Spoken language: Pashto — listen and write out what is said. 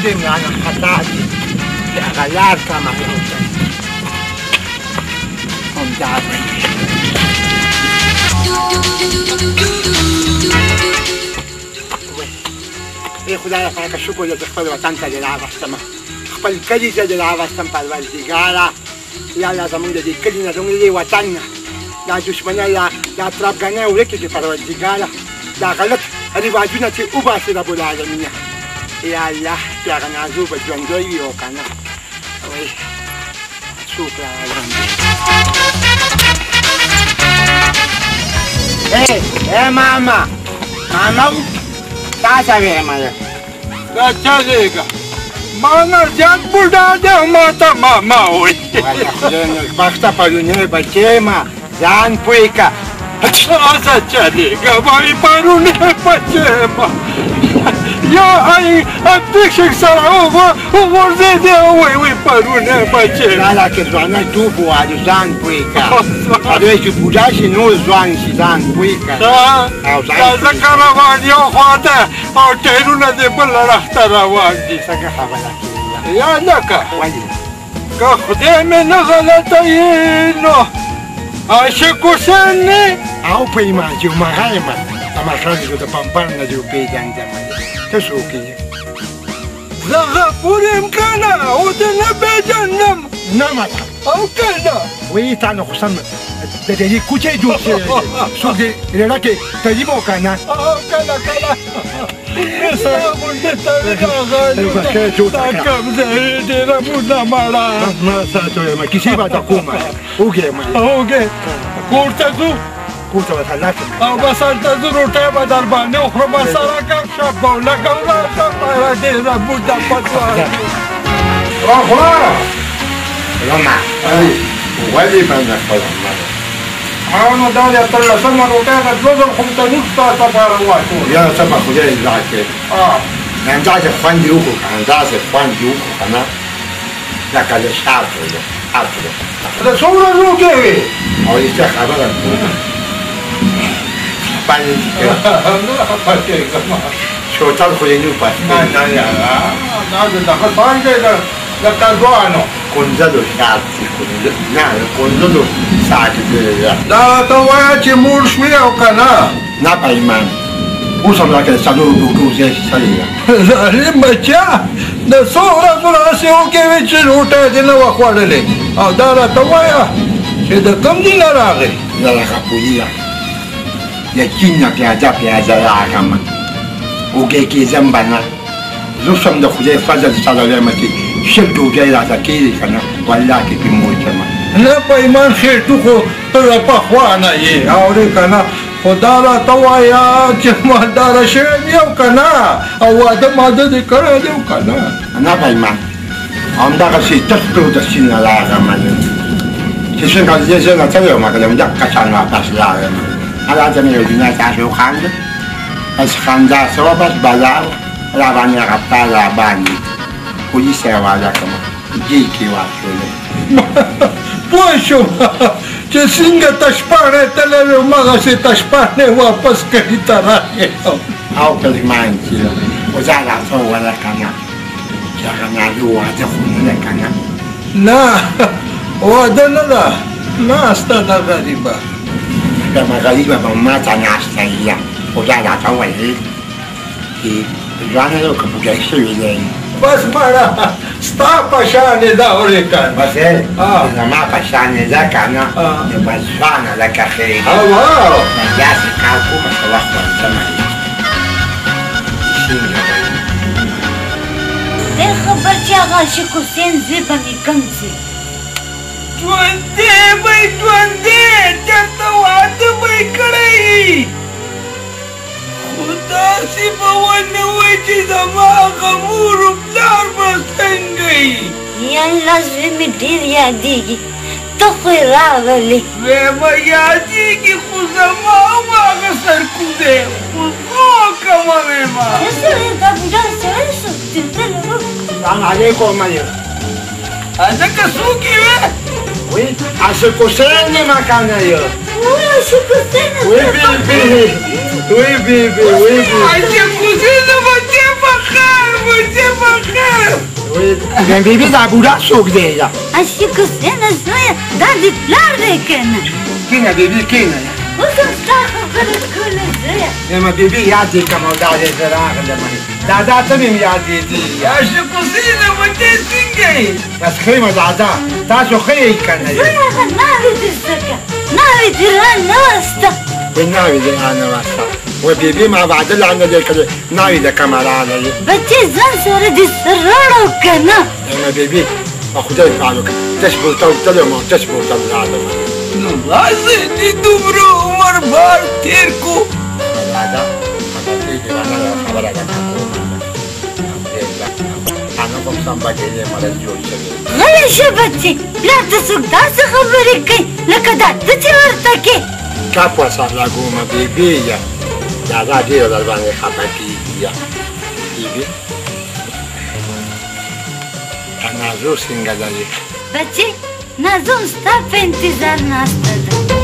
خودم يعني خطأت غلار كما يقول هم دعوة خدای پاک شکر دې خپل وطن ته دې راوستم خپل کلي ته دې راوستم پروردګاره یا الله زموږ د دې کلي نه زموږ د دې وطن نه دا دشمنۍ دا ترافګانۍ ورکې کړي پروردګاره دا غلط رواجونه چې وباسي رب العالمین یا الله چې هغه نازو به ژوندی وي او که نه وایي څوک راغلی ماما تا څه وې مله دا چا دیګه ما نرجان بوډا دی ما ته ماما وایي والله خدای نېکبخته پرونی بچی ما ځان پوه که هغه چا دیګه وایي پرونی بچی ما یا ای اتیشک سره وغورځېدې وایي پرونی بچی نه لکه ځوانه توپ ووالو ځان پوه که خدای چې بوډا شي نور ځوان شي ځان پوه که دا ځکه روان یو خوا ته او ټایرونه دې بل اړخ ته روان دي څنګه خبره کوي یا لکه ولې که خدای مې نه غلطوي نو عاشق حسین نه او پوهېږم چې هماغه یم هماغه دې د پمپر نه دې وپېژندم ته څوک یې زه غفور یم که نه او دې نه پېژنم نه ماته او که نه وایي تا نه خو سم د دې کوچې جوړ شوی دی څوک دې رېړه کې تجیب وکړه نه کله دا کوم ځای ډېره موده مړه ما ساتو یم کیسې به ته کومه اوږې یم اوږې کور ته ځو کور ته به خلاص یم او بس هلته ځو روټۍ به در باندې وخورم سره ګپ شپ به ولګوم راته ډېره موده پس وخوره رمه ولې باندې خپله نو دا د اتلسمه روټۍ ده دوه ځل خو ته نوټ ستا لپاره واچول یا څه به خدای اجرا کړي همداسې خوند یې وکړو که همداسې خوند یې وکړو که نه لکه د شات وو د څو ورځو کې وې او رښتیا خبره خپه نه خپه کېږم شوتل خو یې نه پاتې نه یاره دا د دغه پان دی د کډوانو کنځلو شات نه د کنځلو ساعت دا ته وایه چې موړ شوې او که نه نه پیمان اوس هم لکه د څلورو ډوډو ځای سړی یم ظالم بچیا د څو ورځو هسې وکې وې چې روټۍ دې نه وه خوړلې او دا راته وایه چې د کوم ځای نه راغې زه لکه پوهېږم د چین نه پیاده راغلم اوږې کې ځم به نه زه اوس هم د خدای فضل سره وایم چې شل ډوډۍ راته کېږي که نه والله کې پې موچم نه پیمان خېټو خو ته د پخوا نه یې اورې که نه خو دا راته وایه چې مالداره شوی یم یو که نه او واده ماده دې کړی دی که نه نه پیمان همدغسې تختو د سین نه راغلم چې څنګه د دې ځای نه تللی وم که د همدغه شان واپس راغلم هلته مې یو جنۍ تاسې وخانده بس خندا شوه بس بازار راباندې غپا راباندې پولیس یې حواله کړم جیل کې واچولم پوه شوم چې څنګه تشپاڼې تللی وې همغسې تشپاڼې واپس کړي ته راغې او پلمان چې وزه راته وویله که نه چې هغه نالو واده خو نه ده که نه نه واده نه ده ناسته ده غریبه دمه غریبه به ما ته ناسته یم وزه راته وویل چې ځوانه ده که بوډۍ شوي دی بس مړه ستا په شانې ده اورې که نه بس زما په شانې ده که نه بس ځوانه لکه خیري داسې کار کومه څه وخت ورځمه دی خبر چې هغه عاشق حسین زوی به مې کوم ځي ژوندی به یې ژوندی چېرته واده به یې کړی خو داسې به ونه وایي چې زما هغه مور و پلار به څنګه وي یا الله زوی مې ډېر یادېږي ته خو یې راغلې زوی به یادېږي خو زما هم هغه سرکوزی خو څه وکړمه ویما سړی دا بوډا سړی شو السلام علیکم ملک ځکه څوک یې وې Oui, عاشق حسین یم که نه یو وای عاشق حسین وی بیبی وی بیبی وی بیبی عاشق حسین بچه بخیر بچه بخیر وی بیبي دا بوډا څوک دی یا عاشق حسینه زویه دا دې پلار دی که نه کینه بیبي کینه اوس هم ستا خبره کوله زویه زما بیبي یاد دې کړم او دا دی زه راغلم دادا ته مې یاد دېدي عاشق حسینه بچی څنګه یې بس ښه یم دادا تاسو ښه یې که نه زویه هغه ناوې دې زده کړه ناوې دې رانوسته وی ناوې دې رانوسته و بیبي ما وعده لعنه دې کړې ناوې دې کومه راغلې بچې ځان سره دې سراړو که نه زما بیبي په خدای پاک وکړه تش بوتل تلم او تش بوتل راغلم نو راځه چې دومره عمر بار تېر کو دادا هغه دې باندې خبره ده انا کوم سم باندې مرز جوړ شوی غلی شه بچې پلار ته څوک داسې خبرې کوي لکه دا ته چې ورته کې کا پوسه لګومه بیبي یا دادا ډېر در باندې خفه کېږي یا بیبي نازو څنګه ده بچې نازو هم ستا په انتظار ناسته ده